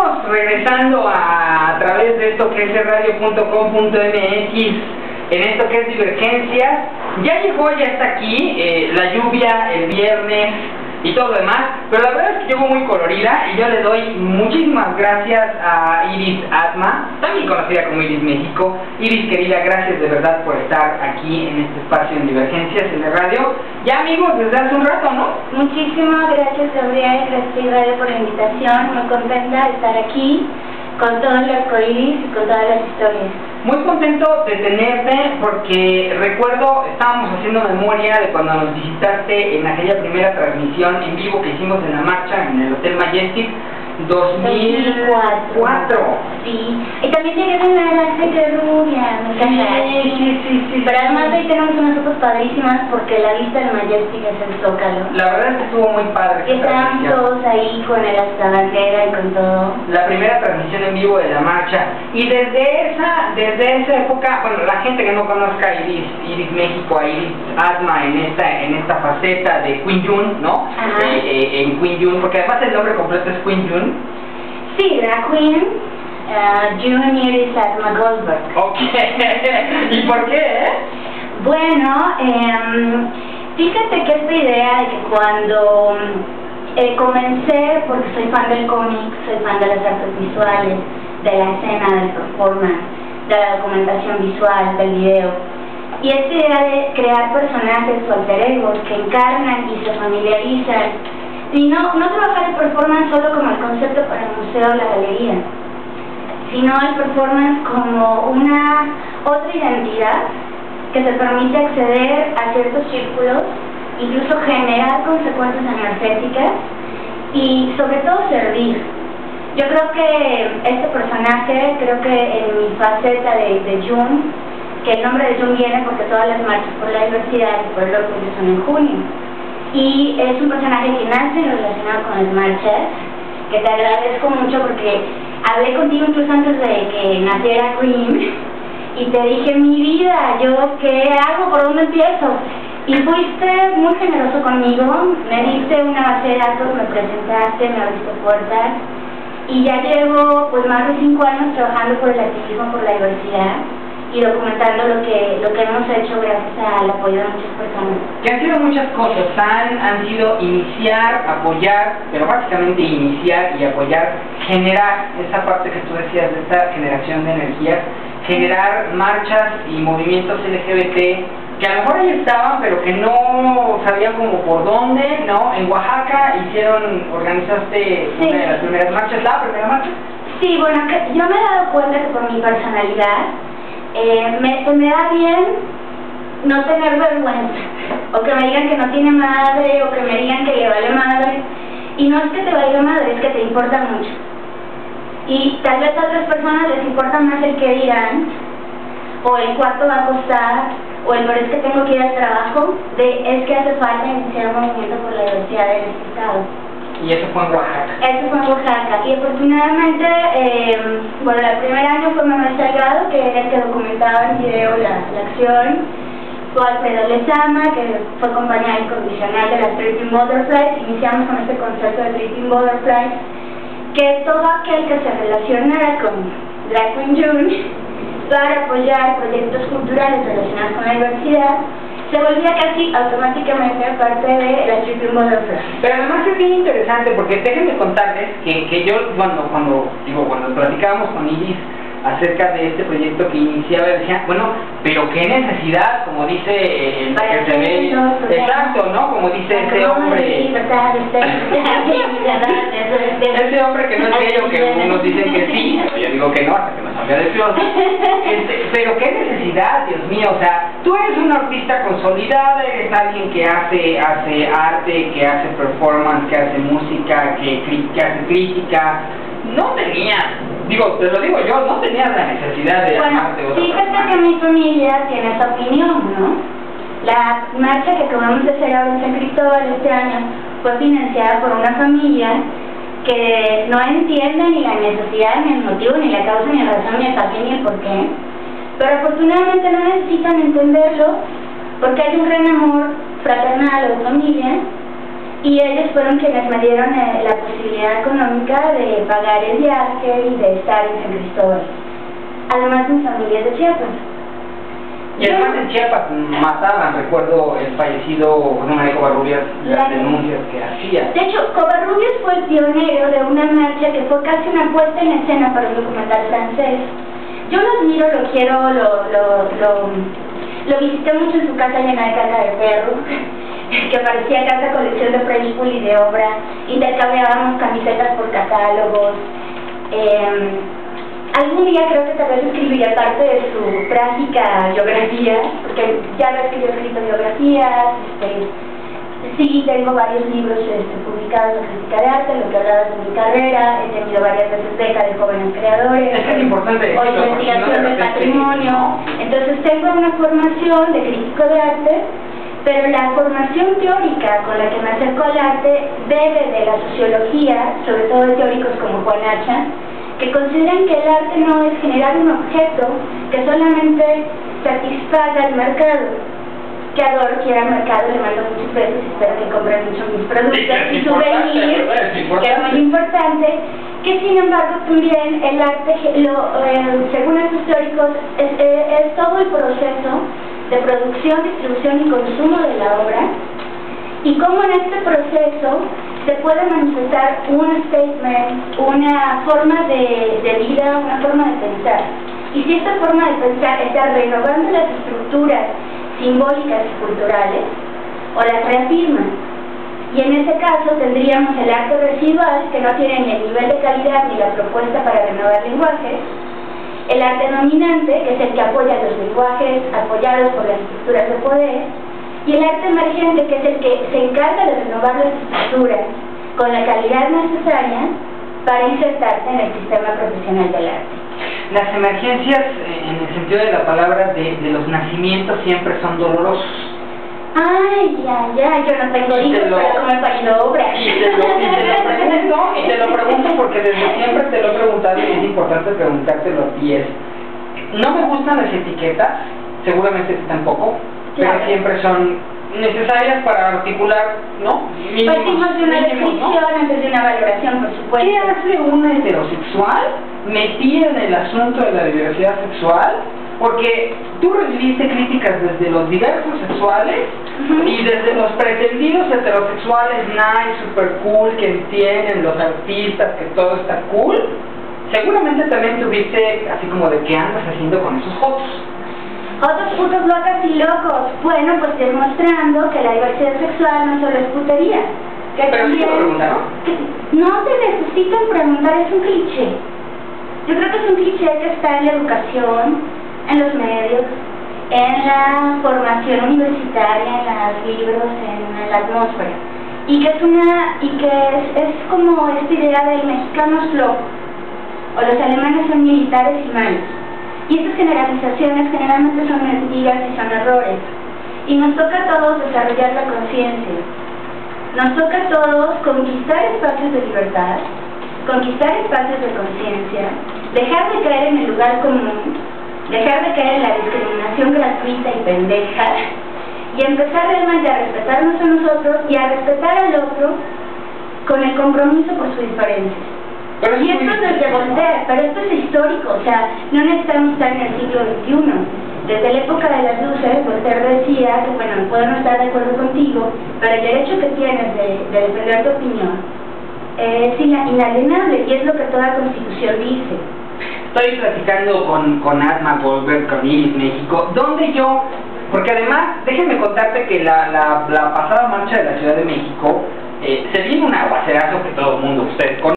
Estamos regresando a través de esto que es radio.com.mx, en esto que es Divergencias. Ya llegó, ya está aquí, la lluvia, el viernes y todo lo demás, pero la verdad es que llegó muy colorida y yo le doy muchísimas gracias a Iris Atma, también conocida como Iris México. Iris, querida, gracias de verdad por estar aquí en este espacio en Divergencias, en la radio. Ya amigos, desde hace un rato, ¿no? Muchísimas gracias, Gabriel, gracias Radio por la invitación, muy contenta de estar aquí con todo el arcoíris y con todas las historias. Muy contento de tenerte porque recuerdo, estábamos haciendo memoria de cuando nos visitaste en aquella primera transmisión en vivo que hicimos en la marcha en el Hotel Majestic 2004. Sí, y también llegué en la aceite rubia, me encanta. Sí. Pero además ahí tenemos unas fotos padrísimas porque la vista del Majestic es el Zócalo. La verdad es que estuvo muy padre. Y estábamos todos ahí con la bandera y con todo. La primera transmisión en vivo de la marcha. Y desde esa época, bueno, la gente que no conozca a Iris México, a Iris Atma en esta faceta de Queen June, ¿no? En Queen June, porque además el nombre completo es Queen June. Sí, drag queen, June Iris Atma Goldberg. Ok. ¿Y por qué? Bueno, fíjate que esta idea de que cuando comencé, porque soy fan del cómic, soy fan de las artes visuales, de la escena, del performance, de la documentación visual, del video, y esta idea de crear personajes o alter egos que encarnan y se familiarizan, y no trabajar el performance solo como el concepto para el museo o la galería, sino el performance como una otra identidad que te permite acceder a ciertos círculos, incluso generar consecuencias energéticas y sobre todo servir. Yo creo que este personaje, creo que en mi faceta de June, que el nombre de June viene porque todas las marchas por la diversidad y por el orgullo son en junio, y es un personaje que nace relacionado con las marchas, que te agradezco mucho porque hablé contigo incluso antes de que naciera Queen y te dije, mi vida, ¿yo qué hago? ¿Por dónde empiezo? Y fuiste muy generoso conmigo, me diste una base de datos, me presentaste, me abriste puertas y ya llevo pues más de 5 años trabajando por el activismo por la diversidad y documentando lo que hemos hecho gracias al apoyo de muchas personas. Que han sido muchas cosas, han sido iniciar, apoyar, pero básicamente iniciar y apoyar, generar esa parte que tú decías de esta generación de energías, generar marchas y movimientos LGBT que a lo mejor ahí estaban, pero que no sabían como por dónde, ¿no? En Oaxaca organizaste una de las primeras marchas, ¿la primera marcha? Sí, bueno, que yo me he dado cuenta que por mi personalidad, me da bien no tener vergüenza, o que me digan que no tiene madre, o que me digan que le vale madre, y no es que te valga madre, es que te importa mucho, y tal vez a otras personas les importa más el que dirán, o el cuánto va a costar, o el pero es que tengo que ir al trabajo, es que hace falta iniciar un movimiento por la diversidad en este estado. Y eso fue en Oaxaca. Eso fue en Oaxaca. Y afortunadamente, bueno, el primer año fue Manuel Salgado, que era el que documentaba en video la acción. Fue Alfredo Lezama, que fue compañera incondicional de las Tripping Butterflies. Iniciamos con este concepto de Tripping Butterflies, que es todo aquel que se relacionara con Drag Queen June para apoyar proyectos culturales relacionados con la diversidad, se volvía casi automáticamente parte de la Tripping Butterfly. Pero además es bien interesante porque déjenme contarles que yo cuando platicábamos con Iris acerca de este proyecto que iniciaba, decía, bueno, pero qué necesidad, como dice el que se ve, exacto, ¿no? Como dice ese hombre, ese hombre que no es gay, o que unos dicen que sí, pero yo digo que no, hasta que nos cambia de flor. Pero qué necesidad, Dios mío, o sea, tú eres una artista consolidada, eres alguien que hace arte, que hace performance, que hace música, que hace crítica. No tenías, te lo digo yo, no tenías la necesidad de amarte otra persona. Fíjate que mi familia tiene esa opinión, ¿no? La marcha que acabamos de hacer ahora en San Cristóbal este año fue financiada por una familia que no entiende ni la necesidad, ni el motivo, ni la causa, ni la razón, ni el para qué, ni el por qué. Pero afortunadamente no necesitan entenderlo porque hay un gran amor fraternal o de familia y ellos fueron quienes me dieron la posibilidad económica de pagar el viaje y de estar en San Cristóbal. Además, mi familia es de Chiapas. Y además en Chiapas mataban, recuerdo el fallecido José María Covarrubias, las denuncias que hacía. De hecho, Covarrubias fue el pionero de una marcha que fue casi una puesta en escena para un documental francés. Yo lo admiro, lo quiero, lo visité mucho en su casa llena de caca de perro, que parecía casa colección de French Pool y de obra. Intercambiábamos camisetas por catálogos. Algún día creo que tal vez escribiría parte de su trágica biografía, porque ya ves que yo he escrito biografías, sí tengo varios libros publicados en crítica de arte, lo que hablaba de mi carrera, he tenido varias veces beca de jóvenes creadores, es importante, o investigación del patrimonio, entonces tengo una formación de crítico de arte, pero la formación teórica con la que me acerco al arte bebe de la sociología, sobre todo de teóricos como Juan Hacha, que consideran que el arte no es generar un objeto que solamente satisfaga al mercado. Que adoro, quiero al mercado, le mando muchos besos, espero que compren mucho mis productos y souvenirs, que es muy importante, que sin embargo también el arte, según estos teóricos, es todo el proceso de producción, distribución y consumo de la obra, y cómo en este proceso se puede manifestar un statement, una forma de vida, una forma de pensar. Y si esta forma de pensar está renovando las estructuras simbólicas y culturales, o las reafirma. Y en ese caso tendríamos el arte residual, que no tiene ni el nivel de calidad ni la propuesta para renovar lenguajes, el arte dominante, que es el que apoya los lenguajes apoyados por las estructuras de poder, y el arte emergente, que es el que se encarga de renovar las estructuras con la calidad necesaria para insertarse en el sistema profesional del arte. Las emergencias, en el sentido de la palabra, de los nacimientos siempre son dolorosos. Ay, yo no tengo hijos, pero como he parido obras. Y te lo pregunto porque desde siempre te lo he preguntado y es importante preguntártelo a ti. No me gustan las etiquetas, seguramente tú tampoco, claro, pero siempre son necesarias para articular, ¿no? Partimos de una descripción antes de una valoración, por supuesto. ¿Qué hace un heterosexual metido en el asunto de la diversidad sexual? Porque tú recibiste críticas desde los diversos sexuales y desde los pretendidos heterosexuales nice, super cool, que entienden los artistas, que todo está cool. Seguramente también tuviste así como de qué andas haciendo con esos jotos. Otros putos locas y locos. Bueno, pues demostrando que la diversidad sexual no solo es putería. Que ¿Pero sí te lo preguntaron? No te necesitan preguntar, es un cliché. Yo creo que es un cliché que está en la educación, en los medios, en la formación universitaria, en los libros, en la atmósfera. Y que es como esta idea del mexicano es flojo, o los alemanes son militares y malos. Y estas generalizaciones generalmente son mentiras y son errores. Y nos toca a todos desarrollar la conciencia. Nos toca a todos conquistar espacios de libertad, conquistar espacios de conciencia, dejar de caer en el lugar común, dejar de caer en la discriminación gratuita y pendeja, y empezar realmente a respetarnos a nosotros y a respetar al otro con el compromiso por su diferencia. Y esto es desde Voltaire, pero esto es histórico, o sea, no necesitamos estar en el siglo XXI. Desde la época de las luces, Voltaire decía que, bueno, puedo no estar de acuerdo contigo, pero el derecho que tienes de defender tu opinión es inalienable, y es lo que toda constitución dice. Estoy platicando con Asma Goldberg, con Iris México, donde yo, porque además, déjenme contarte que la pasada marcha de la Ciudad de México, se vino un aguacerazo que todo el mundo, ustedes conocen.